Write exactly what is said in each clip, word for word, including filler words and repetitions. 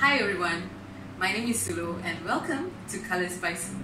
Hi everyone, my name is Sulu and welcome to Colors by Sulu.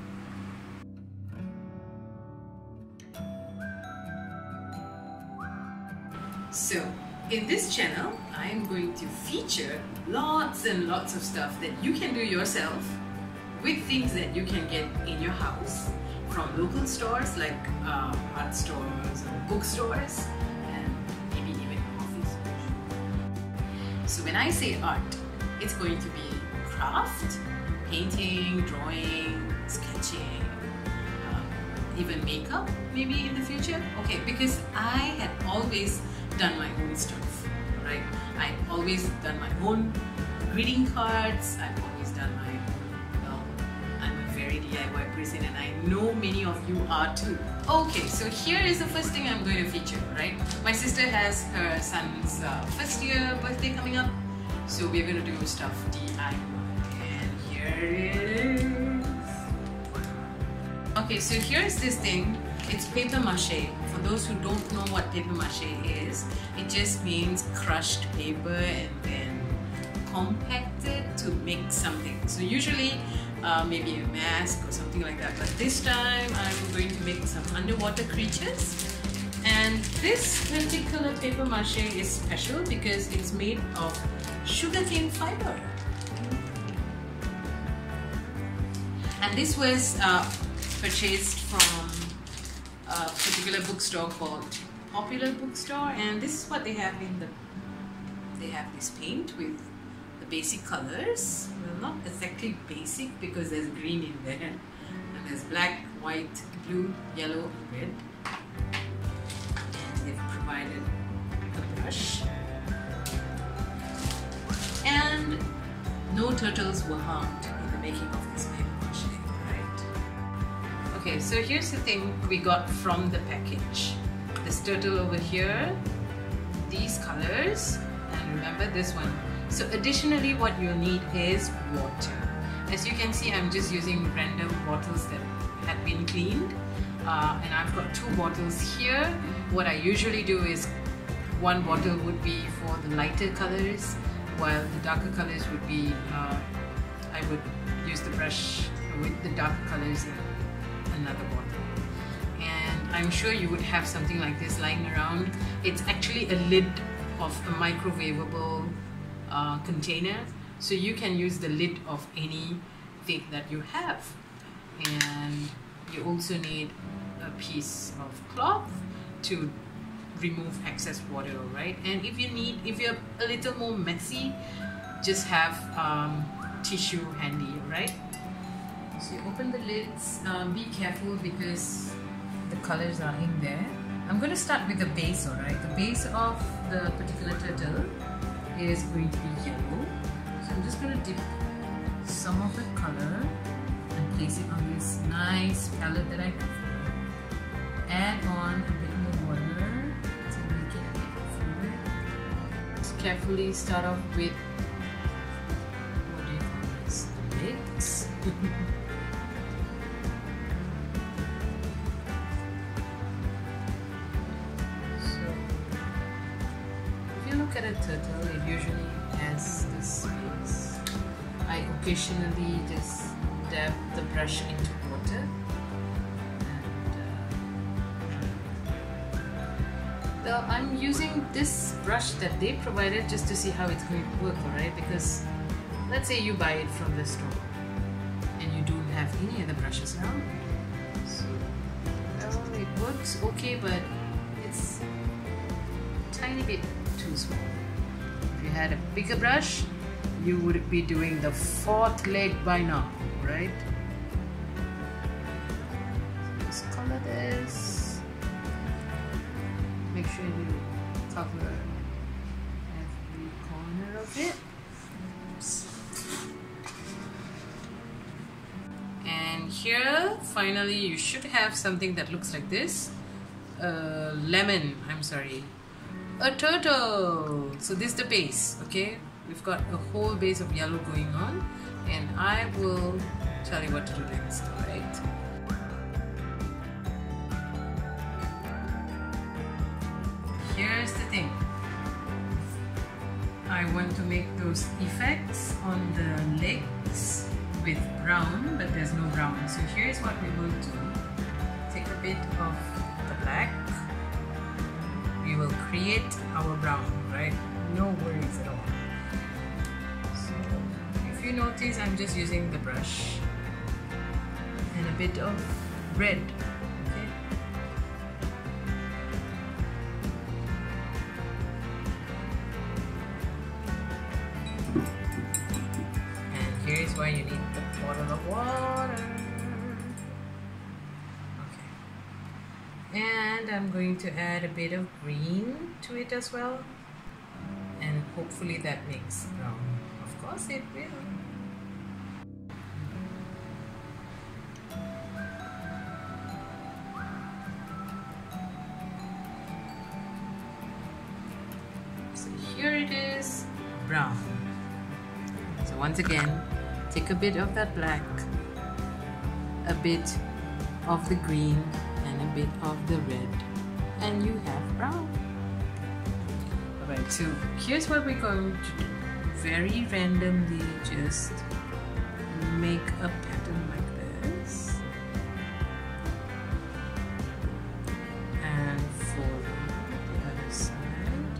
So, in this channel, I am going to feature lots and lots of stuff that you can do yourself with things that you can get in your house from local stores like uh, art stores or bookstores and maybe even coffee stores. So when I say art, it's going to be craft, painting, drawing, sketching, uh, even makeup maybe in the future. Okay, because I had always done my own stuff, right? I've always done my own greeting cards. I've always done my own, well, I'm a very D I Y person and I know many of you are too. Okay, so here is the first thing I'm going to feature, right? My sister has her son's uh, first year birthday coming up. So we're going to do stuff D I Y, and here it is. Okay, so here's this thing. It's paper mache. For those who don't know what paper mache is, it just means crushed paper and then compacted to make something. So usually uh, maybe a mask or something like that, but this time I'm going to make some underwater creatures. And this particular paper mache is special because it's made of sugarcane fiber. And this was uh, purchased from a particular bookstore called Popular Bookstore, and this is what they have in the they have this paint with the basic colors. Well, not exactly basic because there's green in there, and there's black, white, blue, yellow, and red. And they've provided a brush. And no turtles were harmed in the making of this paper mache, right? Okay, so here's the thing we got from the package. This turtle over here, these colors, and remember this one. So additionally what you'll need is water. As you can see, I'm just using random bottles that had been cleaned. Uh, and I've got two bottles here. What I usually do is one bottle would be for the lighter colors, while the darker colors would be, uh, I would use the brush with the darker colors in another bottle. And I'm sure you would have something like this lying around. It's actually a lid of a microwavable uh, container, so you can use the lid of anything that you have. And you also need a piece of cloth to remove excess water, right? And if you need, if you're a little more messy, just have um, tissue handy, right? So you open the lids, um, be careful because the colors are in there. I'm going to start with the base, alright? The base of the particular turtle is going to be yellow. So I'm just going to dip some of the color and place it on this nice palette that I have. Add on a bit more water. Carefully start off with, what do you call this, lids. So if you look at a turtle, it usually has this space. I occasionally just dab the brush into water. Well, I'm using this brush that they provided just to see how it's going to work, alright? Because let's say you buy it from the store and you don't have any other brushes around. So, well, it works okay, but it's a tiny bit too small. If you had a bigger brush, you would be doing the fourth leg by now, right? Just color this. Make sure you cover every corner of it. Oops. And here, finally, you should have something that looks like this. A lemon, I'm sorry. A turtle. So this is the base, okay? We've got a whole base of yellow going on. And I will tell you what to do next, alright? Here's the thing. I want to make those effects on the legs with brown, but there's no brown. So here's what we will do. Take a bit of the black. We will create our brown, right? No worries at all. So if you notice, I'm just using the brush and a bit of red. Okay. And here's why you need the bottle of water. And I'm going to add a bit of green to it as well, and hopefully that makes brown. Of course it will. So here it is, brown. So once again, take a bit of that black, a bit of the green, and a bit of the red, and you have brown. Alright, so here's what we're going to do. Very randomly just make a pattern like this and follow the other side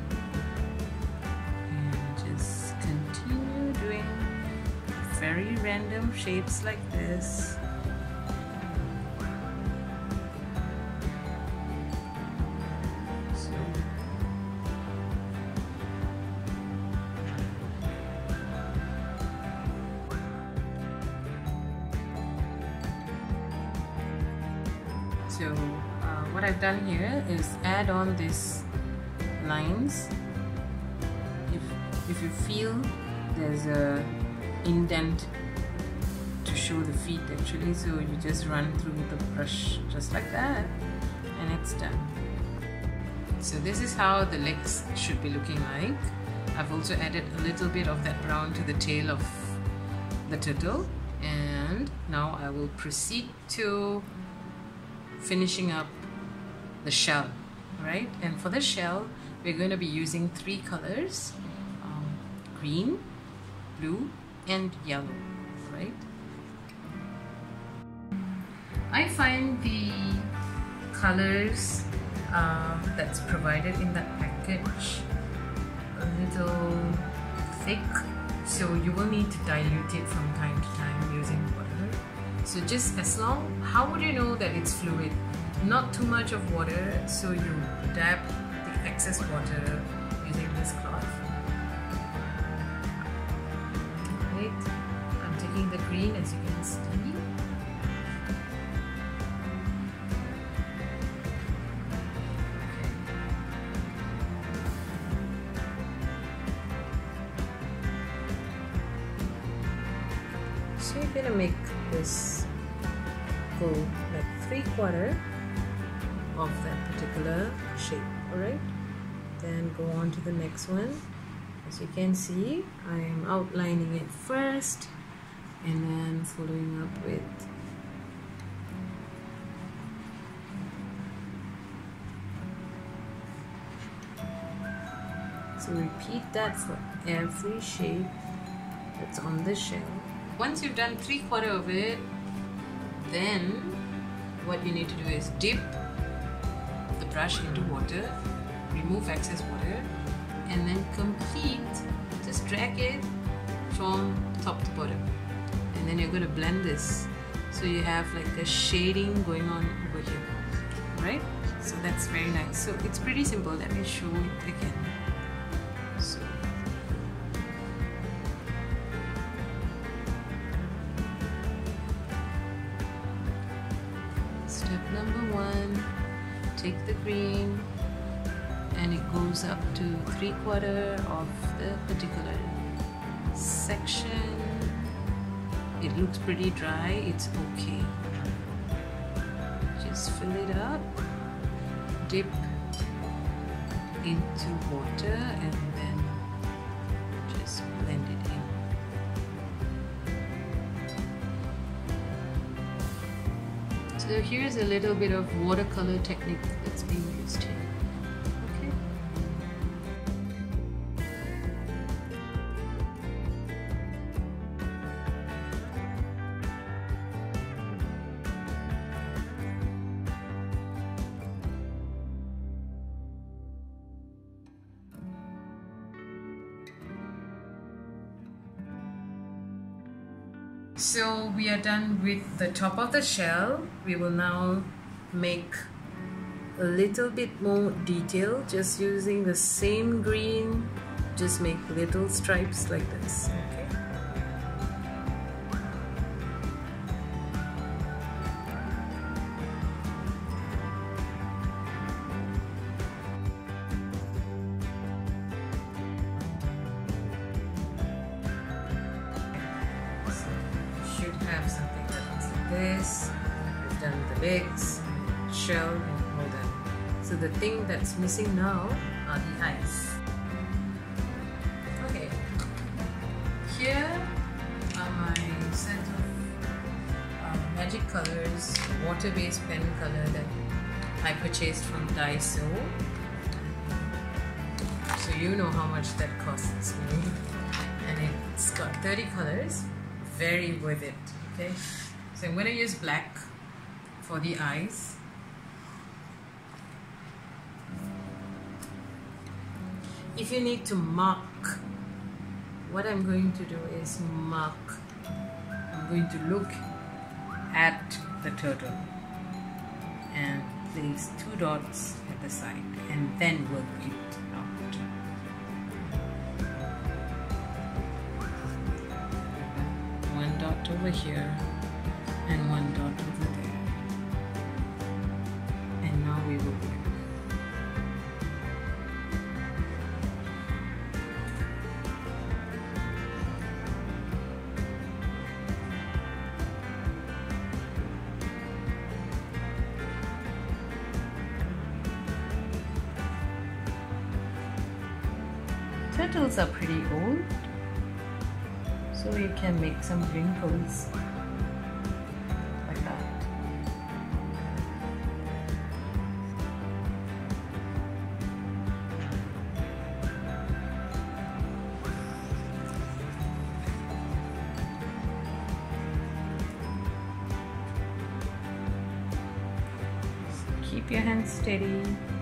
and just continue doing very random shapes like this. So uh, what I've done here is add on these lines. If, if you feel there's a indent to show the feet actually, so you just run through the brush just like that and it's done. So this is how the legs should be looking like. I've also added a little bit of that brown to the tail of the turtle, and now I will proceed to finishing up the shell, right? And for the shell, we're going to be using three colors, um, green, blue, and yellow, right? I find the colors uh, that's provided in that package a little thick, so you will need to dilute it from time to time using water. So just as long, how would you know that it's fluid? Not too much of water, so you dab the excess water using this cloth. Right? I'm taking the green, as you can see. So you're gonna make this go like three quarter of that particular shape, alright? Then go on to the next one. As you can see, I am outlining it first and then following up with so repeat that for every shape that's on the shell. Once you've done three quarter of it, then what you need to do is dip the brush into water, remove excess water, and then complete, just drag it from top to bottom. And then you're going to blend this so you have like a shading going on over here, right? So that's very nice. So it's pretty simple. Let me show it again. So step number one, take the green and it goes up to three quarter of the particular section. It looks pretty dry, it's okay. Just fill it up, dip into water and then just blend it in. So here's a little bit of watercolor technique that's being used here. Okay. So we are done with the top of the shell. We will now make a little bit more detail, just using the same green, just make little stripes like this. Okay. Have something that looks like this. We've done the legs, shell, and all that. So the thing that's missing now are the eyes. Okay, here are my set of uh, Magic Colors water-based pen color that I purchased from Daiso. So you know how much that costs me, and it's got thirty colors. Very worth it. Okay, so I'm going to use black for the eyes. If you need to mark, what I'm going to do is mark. I'm going to look at the turtle and place two dots at the side and then work it out. One dot over here and one dot over there, and now we will work. Turtles are pretty old, so you can make some wrinkles like that. So keep your hands steady.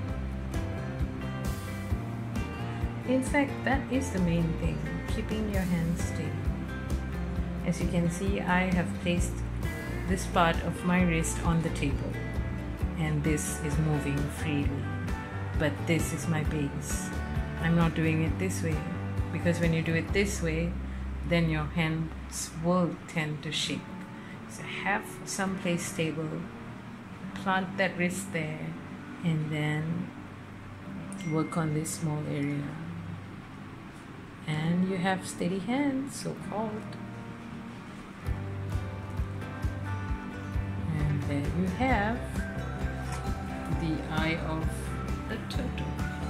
In fact, that is the main thing, keeping your hands steady. As you can see, I have placed this part of my wrist on the table and this is moving freely, but this is my base. I'm not doing it this way, because when you do it this way, then your hands will tend to shake. So have some place stable, plant that wrist there, and then work on this small area. And you have steady hands, so called. And there you have the eye of the turtle.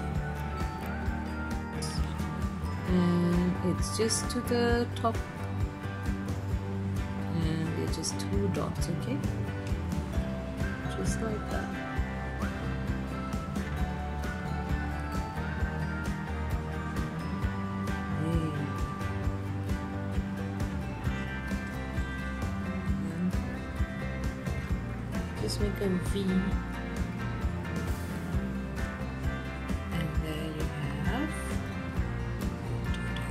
And it's just to the top. And they're just two dots, okay? Just like that. Just make a V, and there you have turtle.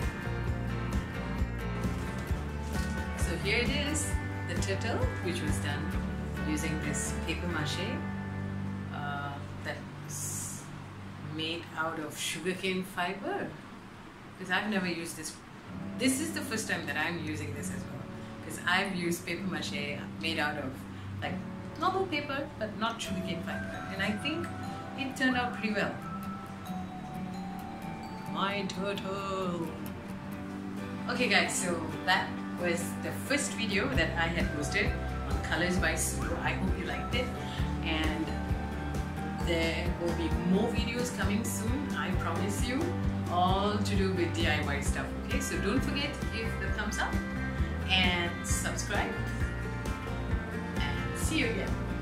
So here it is, the turtle, which was done using this paper mache uh, that's made out of sugarcane fiber. Because I've never used this. This is the first time that I'm using this as well. Because I've used paper mache made out of like normal paper, but not sugarcane fiber, and I think it turned out pretty well. My turtle. Okay guys, so that was the first video that I had posted on Colors by Sue. I hope you liked it, and there will be more videos coming soon, I promise you, all to do with D I Y stuff. Okay, so don't forget to give the thumbs up and subscribe. See you again.